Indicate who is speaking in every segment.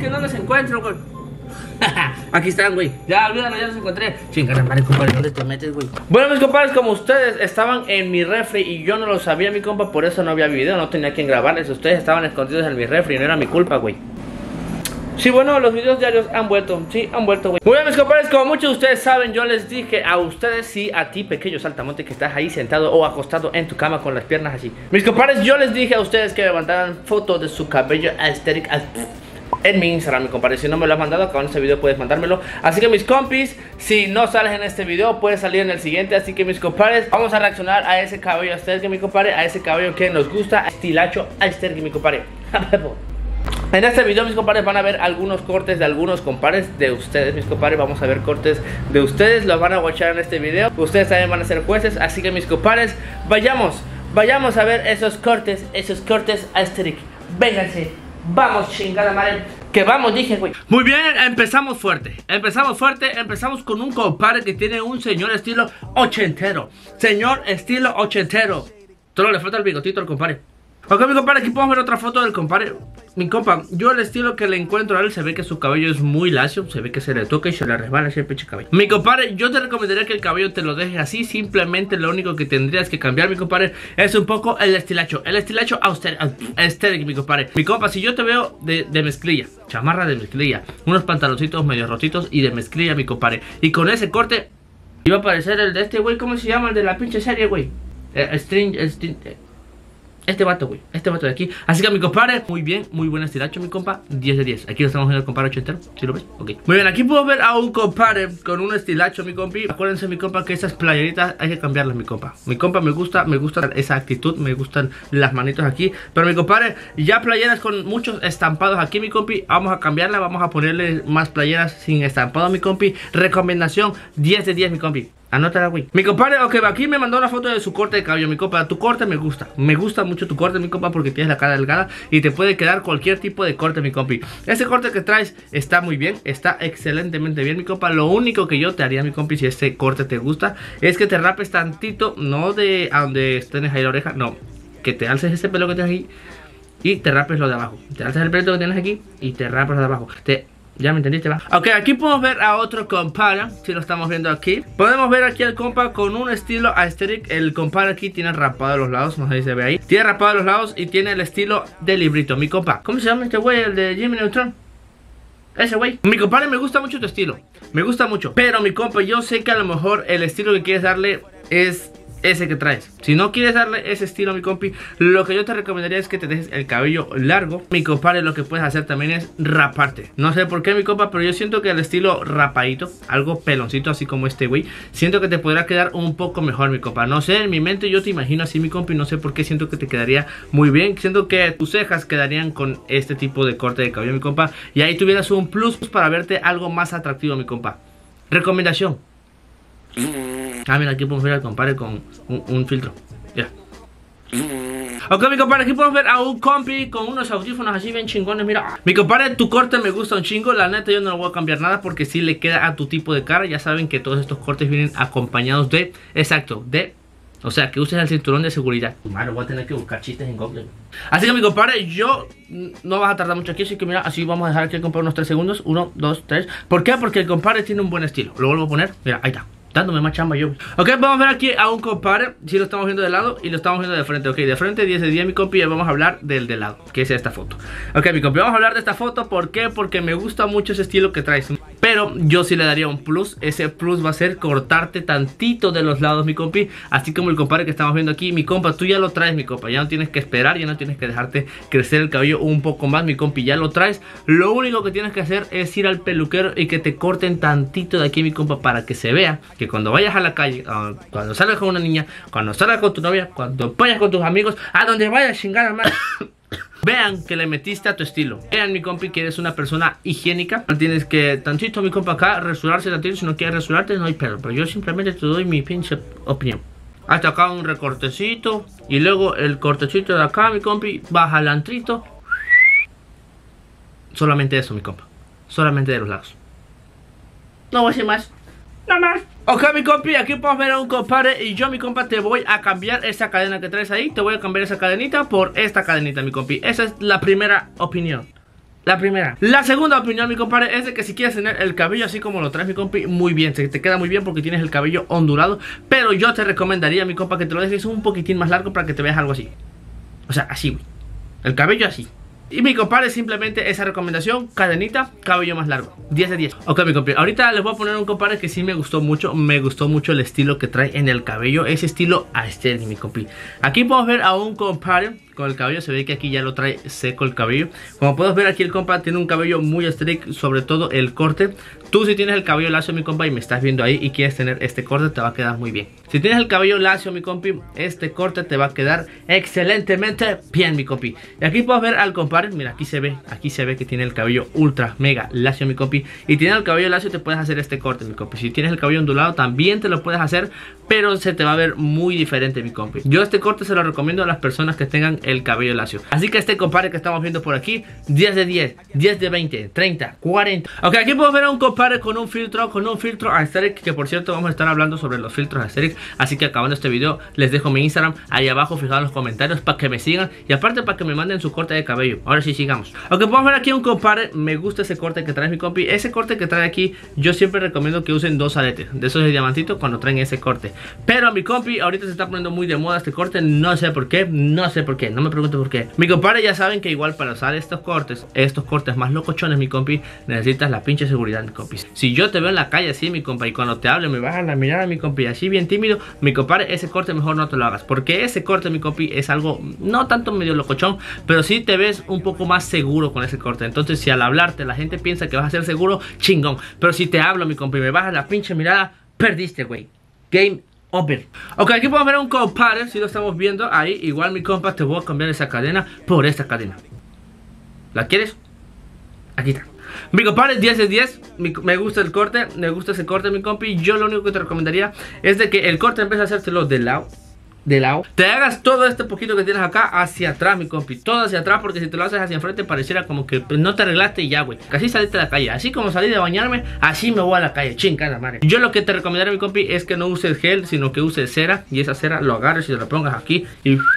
Speaker 1: que no los encuentro, güey. Aquí están, güey. Ya, olvídalo, ya los encontré. Chingada madre, compadre, ¿dónde te metes, güey? Bueno, mis compadres, como ustedes estaban en mi refri y yo no lo sabía, mi compa, por eso no había video, no tenía quien grabarles. Ustedes estaban escondidos en mi refri, no era mi culpa, güey. Sí, bueno, los videos diarios han vuelto, sí, han vuelto, güey. Muy bien, mis compadres, como muchos de ustedes saben, yo les dije a ustedes, sí, a ti, pequeño saltamonte, que estás ahí sentado o acostado en tu cama con las piernas así. Mis compadres, yo les dije a ustedes que me mandaran fotos de su cabello aesthetic en mi Instagram, mi compadre. Si no me lo has mandado, acá en este video puedes mandármelo. Así que mis compis, si no sales en este video, puedes salir en el siguiente. Así que mis compadres, vamos a reaccionar a ese cabello aesthetic, mi compadre, a ese cabello que nos gusta, estilacho aesthetic, mi compadre. En este video, mis compadres, van a ver algunos cortes de algunos compadres de ustedes, mis compadres. Vamos a ver cortes de ustedes, los van a watchar en este video. Ustedes también van a ser jueces, así que mis compadres, vayamos a ver esos cortes aesthetic. Vénganse, vamos, chingada madre, que vamos, dije, güey. Muy bien, empezamos fuerte, empezamos con un compadre que tiene un señor estilo ochentero. Señor estilo ochentero. Solo le falta el bigotito al compadre. Ok, mi compadre, aquí podemos ver otra foto del compadre. Mi compa, yo el estilo que le encuentro a él, se ve que su cabello es muy lacio, se ve que se le toca y se le resbala ese pinche cabello. Mi compadre, yo te recomendaría que el cabello te lo dejes así. Simplemente lo único que tendrías que cambiar, mi compadre, es un poco el estilacho aesthetic, mi compadre. Mi compa, si yo te veo de mezclilla, chamarra de mezclilla, unos pantaloncitos medio rotitos y de mezclilla, mi compadre, y con ese corte iba a parecer el de este güey, ¿cómo se llama? El de la pinche serie, güey. Este vato, güey, este vato de aquí. Así que mi compadre, muy bien, muy buen estilacho, mi compa, 10 de 10. Aquí lo estamos viendo el compadre ochentero, ¿sí lo ves? Ok. Muy bien, aquí puedo ver a un compadre con un estilacho, mi compi. Acuérdense, mi compa, que esas playeritas hay que cambiarlas, mi compa. Mi compa, me gusta esa actitud, me gustan las manitos aquí. Pero mi compadre, ya playeras con muchos estampados aquí, mi compi, vamos a cambiarla, vamos a ponerle más playeras sin estampado, mi compi. Recomendación, 10 de 10, mi compi. Anótala, güey. Mi compadre, ok, aquí me mandó una foto de su corte de cabello, mi compa. Tu corte me gusta. Me gusta mucho tu corte, mi compa, porque tienes la cara delgada y te puede quedar cualquier tipo de corte, mi compi. Ese corte que traes está muy bien, está excelentemente bien, mi compa. Lo único que yo te haría, mi compi, si este corte te gusta, es que te rapes tantito, no de a donde tienes ahí la oreja, no. Que te alces ese pelo que tienes ahí y te rapes lo de abajo. Te alzas el pelo que tienes aquí y te rapes lo de abajo. ¿Ya me entendiste, va? Ok, aquí podemos ver a otro compadre. Si lo estamos viendo aquí, podemos ver aquí al compa con un estilo aesthetic. El compadre aquí tiene rapado los lados, no sé si se ve ahí. Tiene rapado los lados y tiene el estilo de librito. Mi compa, ¿cómo se llama este güey? El de Jimmy Neutron. Ese güey. Mi compadre, me gusta mucho tu estilo, me gusta mucho. Pero mi compa, yo sé que a lo mejor el estilo que quieres darle es ese que traes. Si no quieres darle ese estilo, mi compi, lo que yo te recomendaría es que te dejes el cabello largo. Mi compadre, lo que puedes hacer también es raparte. No sé por qué, mi compa, pero yo siento que el estilo rapadito, algo peloncito así como este güey, siento que te podrá quedar un poco mejor, mi compa. No sé, en mi mente yo te imagino así, mi compi. No sé por qué siento que te quedaría muy bien. Siento que tus cejas quedarían con este tipo de corte de cabello, mi compa, y ahí tuvieras un plus para verte algo más atractivo, mi compa. Recomendación. Ah, mira, aquí podemos ver al compadre con un filtro. Ya. Ok, mi compadre, aquí podemos ver a un compi con unos audífonos así bien chingones. Mira, mi compadre, tu corte me gusta un chingo. La neta, yo no lo voy a cambiar nada porque sí le queda a tu tipo de cara. Ya saben que todos estos cortes vienen acompañados de, exacto, de, o sea, que uses el cinturón de seguridad. Madre, voy a tener que buscar chistes en Google. Así que, mi compadre, yo no vas a tardar mucho aquí. Así que mira, así vamos a dejar aquí al compadre unos 3 segundos. 1, 2, 3. ¿Por qué? Porque el compadre tiene un buen estilo. Lo vuelvo a poner. Mira, ahí está, dándome más chamba yo. Ok, vamos a ver aquí a un compadre. Si lo estamos viendo de lado y lo estamos viendo de frente. Ok, de frente 10 de 10, mi compi. Y vamos a hablar del de lado, que es esta foto. Ok, mi compi, vamos a hablar de esta foto. ¿Por qué? Porque me gusta mucho ese estilo que traes. Pero yo sí le daría un plus. Ese plus va a ser cortarte tantito de los lados, mi compi. Así como el compadre que estamos viendo aquí. Mi compa, tú ya lo traes, mi compa. Ya no tienes que esperar, ya no tienes que dejarte crecer el cabello un poco más, mi compi. Ya lo traes. Lo único que tienes que hacer es ir al peluquero y que te corten tantito de aquí, mi compa, para que se vea que cuando vayas a la calle, cuando salgas con una niña, cuando salgas con tu novia, cuando vayas con tus amigos, a donde vayas, chingada madre, vean que le metiste a tu estilo. Vean, mi compi, que eres una persona higiénica. No tienes que tantito, mi compa, acá rasurarse tantito. Si no quieres rasurarte, no hay pedo. Pero yo simplemente te doy mi pinche opinión. Hasta acá un recortecito. Y luego el cortecito de acá, mi compi, baja el antrito. Solamente eso, mi compa. Solamente de los lados. No voy a decir más. Nada más. Ok, mi compi, aquí podemos ver a un compadre. Y yo, mi compa, te voy a cambiar esa cadena que traes ahí. Te voy a cambiar esa cadenita por esta cadenita, mi compi. Esa es la primera opinión. La primera. La segunda opinión, mi compadre, es de que si quieres tener el cabello así como lo traes, mi compi, muy bien, te queda muy bien porque tienes el cabello ondulado. Pero yo te recomendaría, mi compa, que te lo dejes un poquitín más largo para que te veas algo así. O sea, así, güey. El cabello así. Y mi compadre, simplemente esa recomendación, cadenita, cabello más largo, 10 de 10. Ok, mi compadre, ahorita les voy a poner un compadre que sí me gustó mucho el estilo que trae en el cabello, ese estilo aesthetic, mi compadre. Aquí podemos ver a un compadre con el cabello, se ve que aquí ya lo trae seco el cabello. Como puedes ver aquí, el compa tiene un cabello muy aesthetic, sobre todo el corte. Tú, si tienes el cabello lacio, mi compa, y me estás viendo ahí y quieres tener este corte, te va a quedar muy bien. Si tienes el cabello lacio, mi compi, este corte te va a quedar excelentemente bien, mi compi. Y aquí puedes ver al compadre, mira, aquí se ve que tiene el cabello ultra mega lacio, mi compi. Y tiene el cabello lacio, te puedes hacer este corte, mi compi. Si tienes el cabello ondulado, también te lo puedes hacer, pero se te va a ver muy diferente, mi compi. Yo este corte se lo recomiendo a las personas que tengan el cabello lacio. Así que este compadre que estamos viendo por aquí, 10 de 10, 10 de 20, 30, 40. Ok, aquí podemos ver a un compadre con un filtro aesthetic, que por cierto vamos a estar hablando sobre los filtros aesthetic. Así que acabando este video les dejo mi Instagram ahí abajo fijado en los comentarios para que me sigan y aparte para que me manden su corte de cabello. Ahora sí, sigamos. Ok, podemos ver aquí un compadre, me gusta ese corte que trae mi compi. Ese corte que trae aquí, yo siempre recomiendo que usen dos aretes de esos de diamantito cuando traen ese corte. Pero a mi compi ahorita se está poniendo muy de moda este corte, no sé por qué, no me pregunto por qué. Mi compadre, ya saben que igual para usar estos cortes más locochones, mi compi, necesitas la pinche seguridad, mi compi. Si yo te veo en la calle así, mi compa, y cuando te hable me vas a la mirada, mi compi, así bien tímido, mi compadre, ese corte mejor no te lo hagas, porque ese corte, mi compi, es algo no tanto medio locochón, pero sí te ves un poco más seguro con ese corte. Entonces si al hablarte la gente piensa que vas a ser seguro, chingón, pero si te hablo, mi compi, me bajas la pinche mirada, perdiste, güey. Game over. Ok, aquí podemos ver a un compadre, si lo estamos viendo ahí, igual mi compa, te voy a cambiar esa cadena por esta cadena. ¿La quieres? Aquí está. Mi compadre, 10 de 10, me gusta el corte, me gusta ese corte, mi compi. Yo lo único que te recomendaría es de que el corte en vez de hacértelo de lado, te hagas todo este poquito que tienes acá hacia atrás, mi compi, todo hacia atrás, porque si te lo haces hacia enfrente pareciera como que no te arreglaste y ya, güey. Casi saliste a la calle, así como salí de bañarme, así me voy a la calle, chingada madre. Yo lo que te recomendaría, mi compi, es que no uses gel, sino que uses cera, y esa cera lo agarres y te la pongas aquí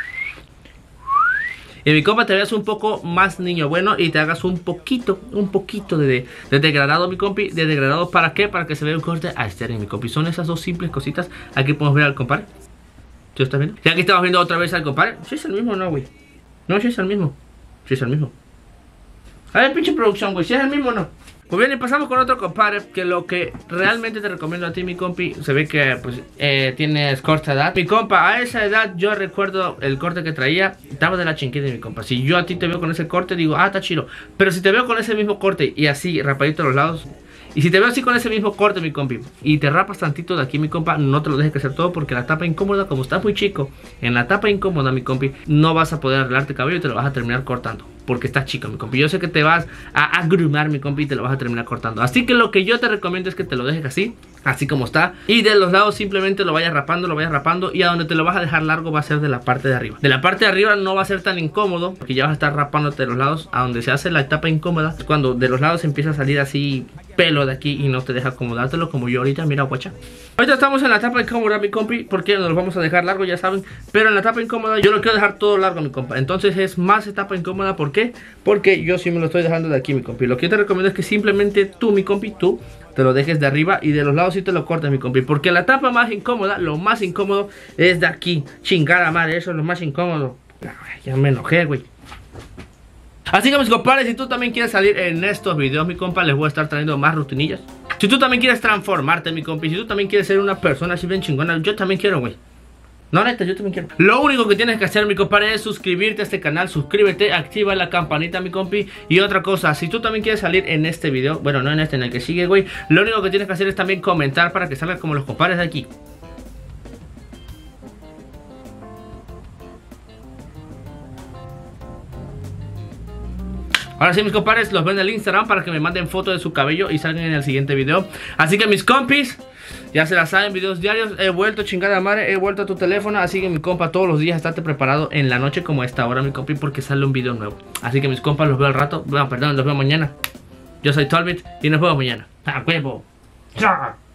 Speaker 1: y mi compa te veas un poco más niño bueno y te hagas un poquito de degradado, mi compi. De degradado, ¿para qué? Para que se vea un corte aesthetic, mi compi. Son esas dos simples cositas. Aquí podemos ver al compadre. ¿Tú estás viendo? Y aquí estamos viendo otra vez al compadre. ¿Sí es el mismo o no, güey? No, sí es el mismo. Sí es el mismo. A ver, pinche producción, güey. ¿Sí es el mismo o no? Pues bien, y pasamos con otro compadre, que lo que realmente te recomiendo a ti, mi compi, se ve que pues tienes corta edad. Mi compa, a esa edad yo recuerdo el corte que traía, estaba de la chinquita, mi compa. Si yo a ti te veo con ese corte, digo, ah, está chido. Pero si te veo con ese mismo corte y así, rapadito a los lados, y si te veo así con ese mismo corte, mi compi, y te rapas tantito de aquí, mi compa, no te lo dejes crecer todo, porque la tapa incómoda, como estás muy chico, en la tapa incómoda, mi compi, no vas a poder arreglarte el cabello y te lo vas a terminar cortando, porque estás chico, mi compi. Yo sé que te vas a agrumar, mi compi, y te lo vas a terminar cortando. Así que lo que yo te recomiendo es que te lo dejes así como está, y de los lados simplemente lo vayas rapando, y a donde te lo vas a dejar largo va a ser de la parte de arriba. De la parte de arriba no va a ser tan incómodo, porque ya vas a estar rapándote de los lados. A donde se hace la etapa incómoda es cuando de los lados empieza a salir así pelo de aquí y no te deja acomodártelo, como yo ahorita, mira, guacha. Ahorita estamos en la etapa incómoda, mi compi, porque nos lo vamos a dejar largo, ya saben. Pero en la etapa incómoda yo lo quiero dejar todo largo, mi compa. Entonces es más etapa incómoda, ¿por qué? Porque yo sí me lo estoy dejando de aquí, mi compi. Lo que yo te recomiendo es que simplemente tú, mi compi, tú te lo dejes de arriba y de los lados sí te lo cortes, mi compi. Porque la etapa más incómoda, lo más incómodo es de aquí. Chingada madre, eso es lo más incómodo. Ya me enojé, güey. Así que mis compadres, si tú también quieres salir en estos videos, mi compa, les voy a estar trayendo más rutinillas. Si tú también quieres transformarte, mi compi, si tú también quieres ser una persona así bien chingona, yo también quiero, güey. No, neta, yo también quiero. Lo único que tienes que hacer, mi compadre, es suscribirte a este canal. Suscríbete, activa la campanita, mi compi. Y otra cosa, si tú también quieres salir en este video, bueno, no en este, en el que sigue, güey, lo único que tienes que hacer es también comentar para que salgas como los compadres de aquí. Ahora sí, mis compadres, los ven en el Instagram para que me manden fotos de su cabello y salgan en el siguiente video. Así que mis compis, ya se la saben, videos diarios. He vuelto, chingada madre, he vuelto a tu teléfono. Así que mi compa, todos los días estate preparado en la noche como a esta hora, mi compi, porque sale un video nuevo. Así que mis compas, los veo al rato. Bueno, perdón, los veo mañana. Yo soy Talbot y nos vemos mañana. ¡A huevo! ¡Chao!